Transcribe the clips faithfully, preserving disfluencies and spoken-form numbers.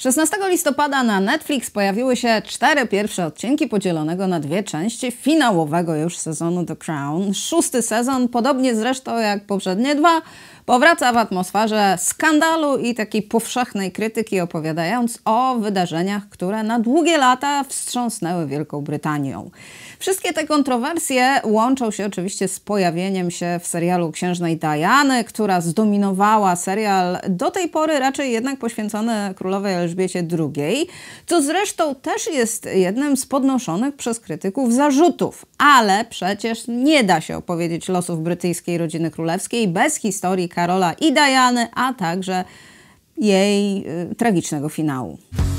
szesnastego listopada na Netflix pojawiły się cztery pierwsze odcinki podzielonego na dwie części finałowego już sezonu The Crown. Szósty sezon, podobnie zresztą jak poprzednie dwa, powraca w atmosferze skandalu i takiej powszechnej krytyki, opowiadając o wydarzeniach, które na długie lata wstrząsnęły Wielką Brytanią. Wszystkie te kontrowersje łączą się oczywiście z pojawieniem się w serialu Księżnej Diany, która zdominowała serial do tej pory raczej jednak poświęcony królowej Elżbiecie drugiej, co zresztą też jest jednym z podnoszonych przez krytyków zarzutów. Ale przecież nie da się opowiedzieć losów brytyjskiej rodziny królewskiej bez historii Karola i Diany, a także jej y, tragicznego finału.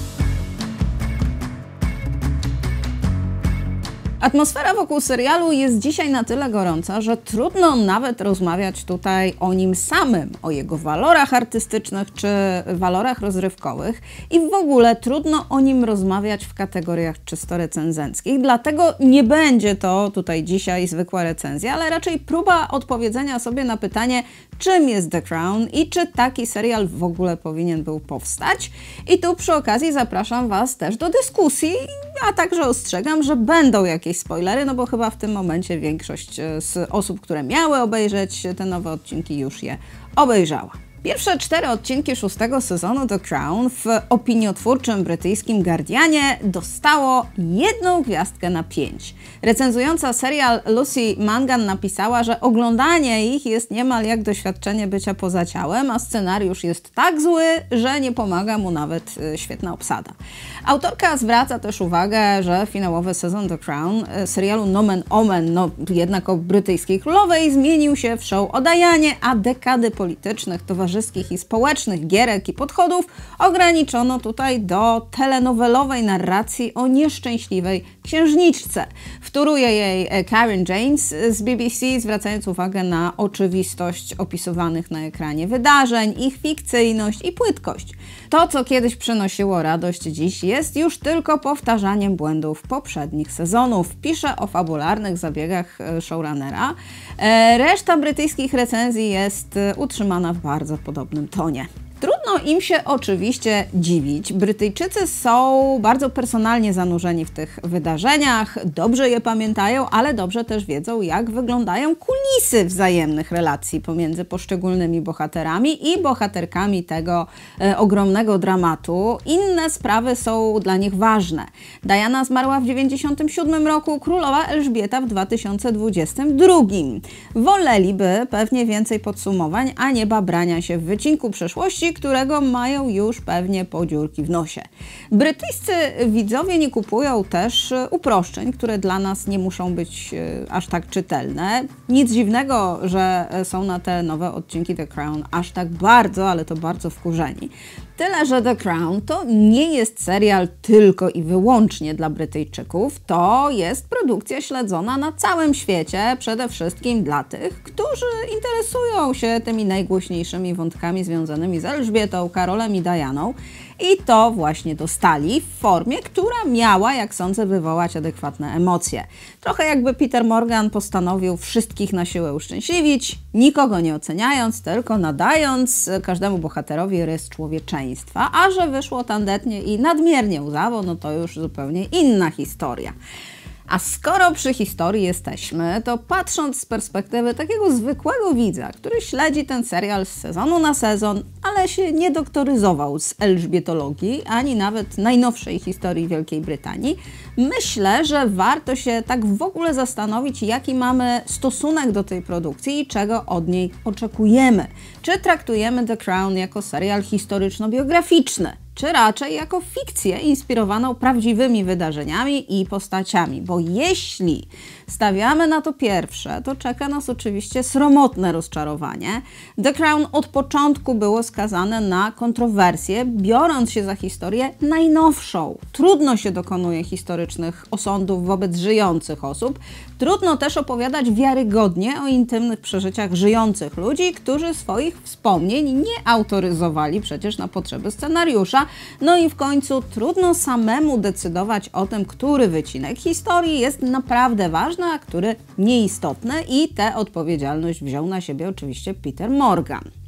Atmosfera wokół serialu jest dzisiaj na tyle gorąca, że trudno nawet rozmawiać tutaj o nim samym, o jego walorach artystycznych czy walorach rozrywkowych i w ogóle trudno o nim rozmawiać w kategoriach czysto recenzenckich. Dlatego nie będzie to tutaj dzisiaj zwykła recenzja, ale raczej próba odpowiedzenia sobie na pytanie, czym jest The Crown i czy taki serial w ogóle powinien był powstać. I tu przy okazji zapraszam Was też do dyskusji, a także ostrzegam, że będą jakieś spoilery, no bo chyba w tym momencie większość z osób, które miały obejrzeć te nowe odcinki, już je obejrzała. Pierwsze cztery odcinki szóstego sezonu The Crown w opiniotwórczym brytyjskim Guardianie dostało jedną gwiazdkę na pięć. Recenzująca serial Lucy Mangan napisała, że oglądanie ich jest niemal jak doświadczenie bycia poza ciałem, a scenariusz jest tak zły, że nie pomaga mu nawet świetna obsada. Autorka zwraca też uwagę, że finałowy sezon The Crown serialu Nomen Omen, no jednak o brytyjskiej królowej, zmienił się w show o Dianie, a dekady politycznych, towarzyskich i społecznych gierek i podchodów ograniczono tutaj do telenowelowej narracji o nieszczęśliwej księżniczce. Wtóruje jej Karen James z B B C, zwracając uwagę na oczywistość opisywanych na ekranie wydarzeń, ich fikcyjność i płytkość. To, co kiedyś przynosiło radość, dziś jest już tylko powtarzaniem błędów poprzednich sezonów. Pisze o fabularnych zabiegach showrunnera. Reszta brytyjskich recenzji jest utrzymana w bardzo podobnym tonie. Trudno im się oczywiście dziwić. Brytyjczycy są bardzo personalnie zanurzeni w tych wydarzeniach, dobrze je pamiętają, ale dobrze też wiedzą, jak wyglądają kulisy wzajemnych relacji pomiędzy poszczególnymi bohaterami i bohaterkami tego e, ogromnego dramatu. Inne sprawy są dla nich ważne. Diana zmarła w dziewięćdziesiątym siódmym roku, królowa Elżbieta w dwa tysiące dwudziestym drugim. Woleliby pewnie więcej podsumowań, a nie babrania się w wycinku przeszłości, którego mają już pewnie po dziurki w nosie. Brytyjscy widzowie nie kupują też uproszczeń, które dla nas nie muszą być aż tak czytelne. Nic dziwnego, że są na te nowe odcinki The Crown aż tak bardzo, ale to bardzo wkurzeni. Tyle, że The Crown to nie jest serial tylko i wyłącznie dla Brytyjczyków, to jest produkcja śledzona na całym świecie, przede wszystkim dla tych, którzy interesują się tymi najgłośniejszymi wątkami związanymi z Elżbietą, Karolem i Dianą. I to właśnie dostali w formie, która miała, jak sądzę, wywołać adekwatne emocje. Trochę jakby Peter Morgan postanowił wszystkich na siłę uszczęśliwić, nikogo nie oceniając, tylko nadając każdemu bohaterowi rys człowieczeństwa. A że wyszło tandetnie i nadmiernie łzawo, no to już zupełnie inna historia. A skoro przy historii jesteśmy, to patrząc z perspektywy takiego zwykłego widza, który śledzi ten serial z sezonu na sezon, ale się nie doktoryzował z elżbietologii, ani nawet najnowszej historii Wielkiej Brytanii, myślę, że warto się tak w ogóle zastanowić, jaki mamy stosunek do tej produkcji i czego od niej oczekujemy. Czy traktujemy The Crown jako serial historyczno-biograficzny, czy raczej jako fikcję inspirowaną prawdziwymi wydarzeniami i postaciami. Bo jeśli stawiamy na to pierwsze, to czeka nas oczywiście sromotne rozczarowanie. The Crown od początku było skazane na kontrowersje, biorąc się za historię najnowszą. Trudno się dokonuje historycznych osądów wobec żyjących osób. Trudno też opowiadać wiarygodnie o intymnych przeżyciach żyjących ludzi, którzy swoich wspomnień nie autoryzowali przecież na potrzeby scenariusza. No i w końcu trudno samemu decydować o tym, który wycinek historii jest naprawdę ważny, a który nieistotny, i tę odpowiedzialność wziął na siebie oczywiście Peter Morgan.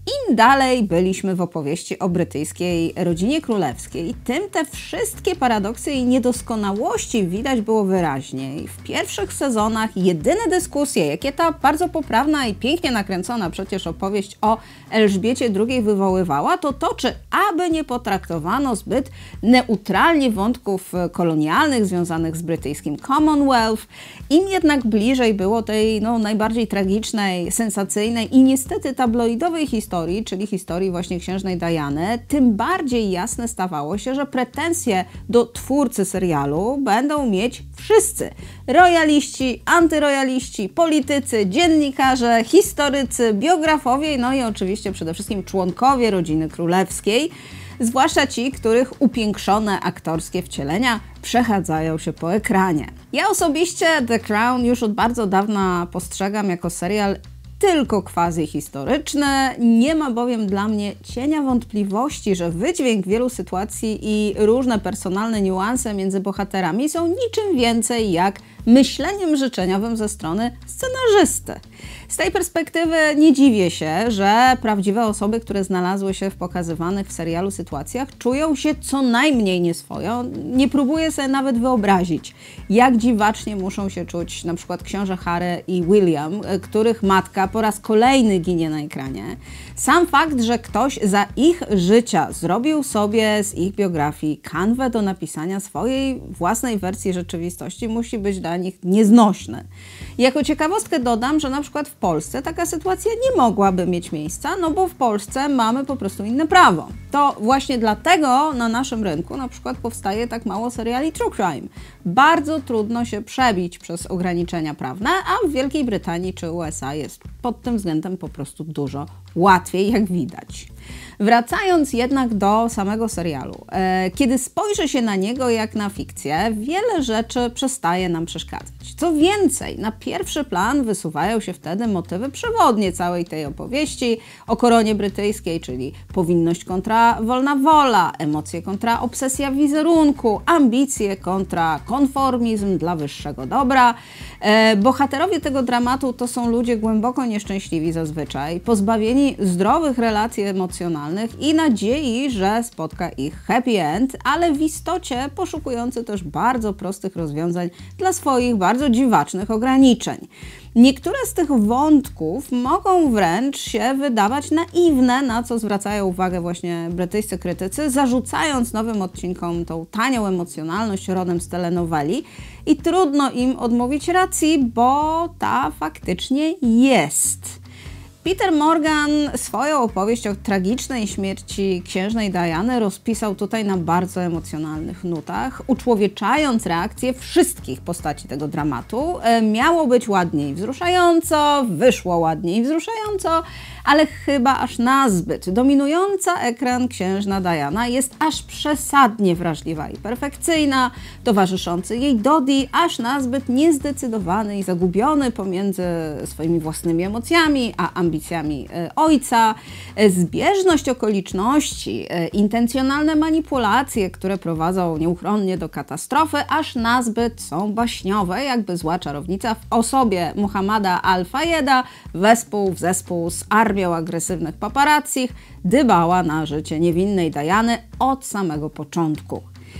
Im dalej byliśmy w opowieści o brytyjskiej rodzinie królewskiej, tym te wszystkie paradoksy i niedoskonałości widać było wyraźniej. W pierwszych sezonach jedyne dyskusje, jakie ta bardzo poprawna i pięknie nakręcona przecież opowieść o Elżbiecie drugiej wywoływała, to to, czy aby nie potraktowano zbyt neutralnie wątków kolonialnych związanych z brytyjskim Commonwealth. Im jednak bliżej było tej no, najbardziej tragicznej, sensacyjnej i niestety tabloidowej historii, czyli historii właśnie księżnej Diany, tym bardziej jasne stawało się, że pretensje do twórcy serialu będą mieć wszyscy. Rojaliści, antyrojaliści, politycy, dziennikarze, historycy, biografowie, no i oczywiście przede wszystkim członkowie rodziny królewskiej, zwłaszcza ci, których upiększone aktorskie wcielenia przechadzają się po ekranie. Ja osobiście The Crown już od bardzo dawna postrzegam jako serial tylko quasi-historyczny. Nie ma bowiem dla mnie cienia wątpliwości, że wydźwięk wielu sytuacji i różne personalne niuanse między bohaterami są niczym więcej jak myśleniem życzeniowym ze strony scenarzysty. Z tej perspektywy nie dziwię się, że prawdziwe osoby, które znalazły się w pokazywanych w serialu sytuacjach, czują się co najmniej nieswojo. Nie próbuję sobie nawet wyobrazić, jak dziwacznie muszą się czuć na przykład książę Harry i William, których matka po raz kolejny ginie na ekranie. Sam fakt, że ktoś za ich życia zrobił sobie z ich biografii kanwę do napisania swojej własnej wersji rzeczywistości, musi być dla nich nieznośny. Jako ciekawostkę dodam, że na przykład w Polsce taka sytuacja nie mogłaby mieć miejsca, no bo w Polsce mamy po prostu inne prawo. To właśnie dlatego na naszym rynku na przykład powstaje tak mało seriali true crime. Bardzo trudno się przebić przez ograniczenia prawne, a w Wielkiej Brytanii czy U S A jest pod tym względem po prostu dużo łatwiej, jak widać. Wracając jednak do samego serialu, e, kiedy spojrzy się na niego jak na fikcję, wiele rzeczy przestaje nam przeszkadzać. Co więcej, na pierwszy plan wysuwają się wtedy motywy przewodnie całej tej opowieści o koronie brytyjskiej, czyli powinność kontra wolna wola, emocje kontra obsesja wizerunku, ambicje kontra konformizm dla wyższego dobra. E, bohaterowie tego dramatu to są ludzie głęboko nieszczęśliwi zazwyczaj, pozbawieni zdrowych relacji emocjonalnych i nadziei, że spotka ich happy end, ale w istocie poszukujący też bardzo prostych rozwiązań dla swoich bardzo dziwacznych ograniczeń. Niektóre z tych wątków mogą wręcz się wydawać naiwne, na co zwracają uwagę właśnie brytyjscy krytycy, zarzucając nowym odcinkom tą tanią emocjonalność rodem z telenoweli i trudno im odmówić racji, bo ta faktycznie jest. Peter Morgan swoją opowieść o tragicznej śmierci księżnej Diany rozpisał tutaj na bardzo emocjonalnych nutach, uczłowieczając reakcje wszystkich postaci tego dramatu. Miało być ładnie i wzruszająco, wyszło ładnie i wzruszająco, ale chyba aż nazbyt. Dominująca ekran księżna Diana jest aż przesadnie wrażliwa i perfekcyjna, towarzyszący jej Dodi aż nazbyt niezdecydowany i zagubiony pomiędzy swoimi własnymi emocjami a ambicjami ojca, zbieżność okoliczności, intencjonalne manipulacje, które prowadzą nieuchronnie do katastrofy, aż nazbyt są baśniowe, jakby zła czarownica w osobie Muhammada Al-Fayeda wespół w zespół z armią agresywnych paparazzich dbała na życie niewinnej Diany od samego początku.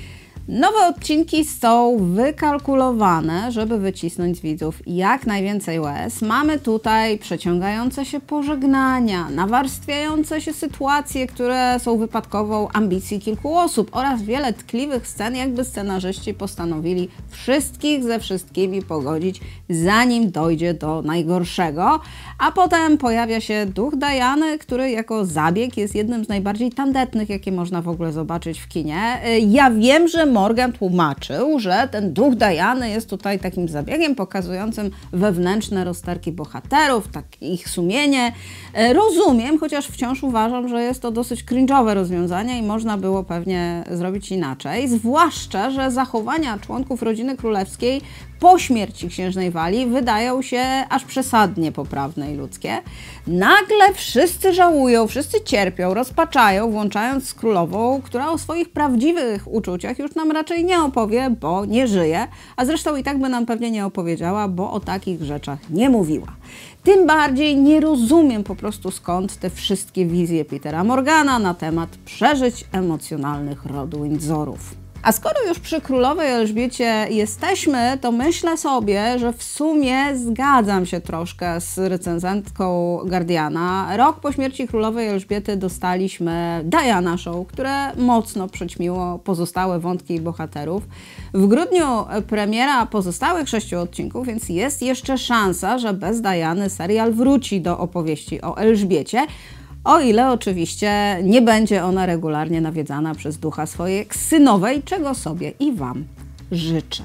Nowe odcinki są wykalkulowane, żeby wycisnąć z widzów jak najwięcej łez. Mamy tutaj przeciągające się pożegnania, nawarstwiające się sytuacje, które są wypadkową ambicji kilku osób oraz wiele tkliwych scen, jakby scenarzyści postanowili wszystkich ze wszystkimi pogodzić, zanim dojdzie do najgorszego. A potem pojawia się duch Diany, który jako zabieg jest jednym z najbardziej tandetnych, jakie można w ogóle zobaczyć w kinie. Ja wiem, że Morgan tłumaczył, że ten duch Diany jest tutaj takim zabiegiem pokazującym wewnętrzne rozterki bohaterów, tak ich sumienie. Rozumiem, chociaż wciąż uważam, że jest to dosyć cringe'owe rozwiązanie i można było pewnie zrobić inaczej. Zwłaszcza, że zachowania członków rodziny królewskiej po śmierci księżnej Walii wydają się aż przesadnie poprawne i ludzkie. Nagle wszyscy żałują, wszyscy cierpią, rozpaczają, włączając z królową, która o swoich prawdziwych uczuciach już nam nam raczej nie opowie, bo nie żyje, a zresztą i tak by nam pewnie nie opowiedziała, bo o takich rzeczach nie mówiła. Tym bardziej nie rozumiem po prostu, skąd te wszystkie wizje Petera Morgana na temat przeżyć emocjonalnych rodu Windsorów. A skoro już przy królowej Elżbiecie jesteśmy, to myślę sobie, że w sumie zgadzam się troszkę z recenzentką Guardiana. Rok po śmierci królowej Elżbiety dostaliśmy Diana Show, które mocno przyćmiło pozostałe wątki i bohaterów. W grudniu premiera pozostałych sześciu odcinków, więc jest jeszcze szansa, że bez Diany serial wróci do opowieści o Elżbiecie. O ile oczywiście nie będzie ona regularnie nawiedzana przez ducha swojej synowej, czego sobie i Wam życzę.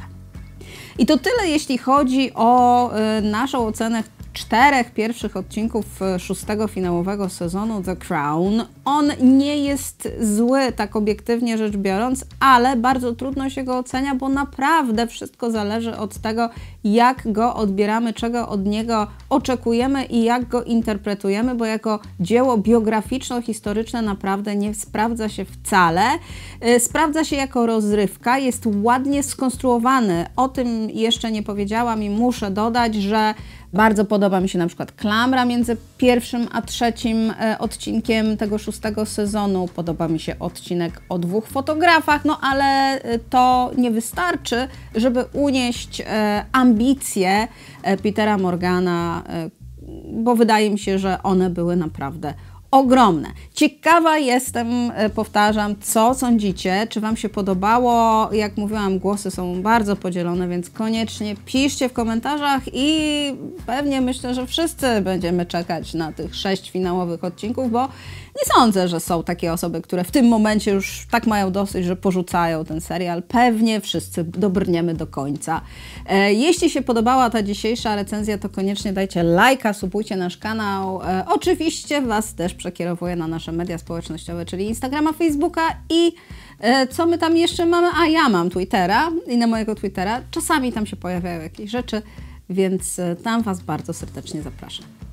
I to tyle, jeśli chodzi o y, naszą ocenę czterech pierwszych odcinków szóstego finałowego sezonu The Crown. On nie jest zły, tak obiektywnie rzecz biorąc, ale bardzo trudno się go ocenia, bo naprawdę wszystko zależy od tego, jak go odbieramy, czego od niego oczekujemy i jak go interpretujemy, bo jako dzieło biograficzno-historyczne naprawdę nie sprawdza się wcale. Sprawdza się jako rozrywka, jest ładnie skonstruowany. O tym jeszcze nie powiedziałam i muszę dodać, że bardzo podoba mi się na przykład klamra między pierwszym a trzecim odcinkiem tego szóstego sezonu. Podoba mi się odcinek o dwóch fotografach, no ale to nie wystarczy, żeby unieść ambicje Petera Morgana, bo wydaje mi się, że one były naprawdę ogromne. Ciekawa jestem, powtarzam, co sądzicie, czy Wam się podobało. Jak mówiłam, głosy są bardzo podzielone, więc koniecznie piszcie w komentarzach i pewnie myślę, że wszyscy będziemy czekać na tych sześć finałowych odcinków, bo nie sądzę, że są takie osoby, które w tym momencie już tak mają dosyć, że porzucają ten serial. Pewnie wszyscy dobrniemy do końca. E, jeśli się podobała ta dzisiejsza recenzja, to koniecznie dajcie lajka, subujcie nasz kanał. E, oczywiście Was też przekierowuję na nasze media społecznościowe, czyli Instagrama, Facebooka i e, co my tam jeszcze mamy? A ja mam Twittera i na mojego Twittera czasami tam się pojawiają jakieś rzeczy, więc e, tam Was bardzo serdecznie zapraszam.